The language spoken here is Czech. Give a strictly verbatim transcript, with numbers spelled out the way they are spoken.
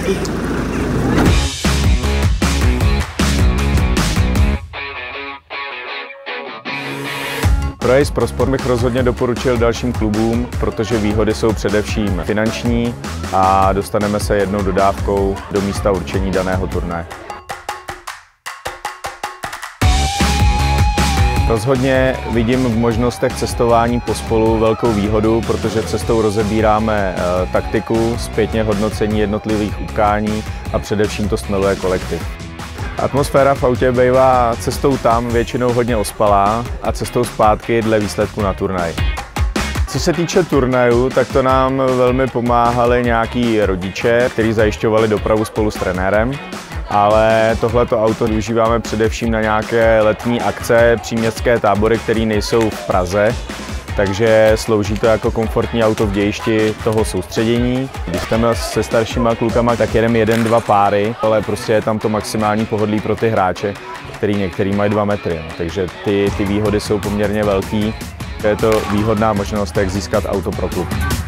Pro pro sport bych rozhodně doporučil dalším klubům, protože výhody jsou především finanční a dostaneme se jednou dodávkou do místa určení daného turnaje. Rozhodně vidím v možnostech cestování pospolu velkou výhodu, protože cestou rozebíráme e, taktiku, zpětně hodnocení jednotlivých utkání a především to stmeluje kolektiv. Atmosféra v autě bývá cestou tam většinou hodně ospalá a cestou zpátky dle výsledku na turnaj. Co se týče turnajů, tak to nám velmi pomáhali nějaký rodiče, kteří zajišťovali dopravu spolu s trenérem. Ale tohleto auto využíváme především na nějaké letní akce, příměstské tábory, které nejsou v Praze. Takže slouží to jako komfortní auto v dějišti toho soustředění. Když jsme se staršíma klukama, tak jedeme jeden, dva páry, ale prostě je tam to maximální pohodlí pro ty hráče, který některý mají dva metry. No. Takže ty, ty výhody jsou poměrně velký. Je to výhodná možnost, jak získat auto pro klub.